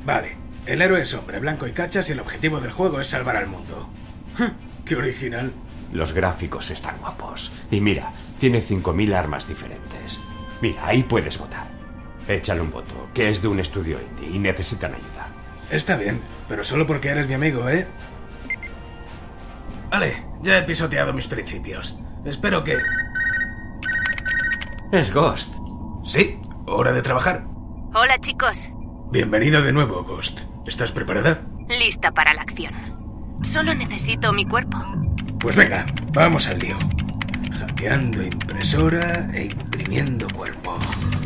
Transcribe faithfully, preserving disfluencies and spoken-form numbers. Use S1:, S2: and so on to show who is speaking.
S1: Vale, el héroe es hombre blanco y cachas y el objetivo del juego es salvar al mundo. ¡Qué original!
S2: Los gráficos están guapos. Y mira, tiene cinco mil armas diferentes. Mira, ahí puedes votar. Échale un voto, que es de un estudio indie y necesitan ayuda.
S1: Está bien, pero solo porque eres mi amigo, ¿eh? Vale, ya he pisoteado mis principios. Espero que...
S2: Es Ghost.
S1: Sí, hora de trabajar.
S3: Hola, chicos.
S1: Bienvenido de nuevo, Ghost. ¿Estás preparada?
S3: Lista para la acción. Solo necesito mi cuerpo.
S1: Pues venga, vamos al lío. Hackeando impresora e imprimiendo cuerpo.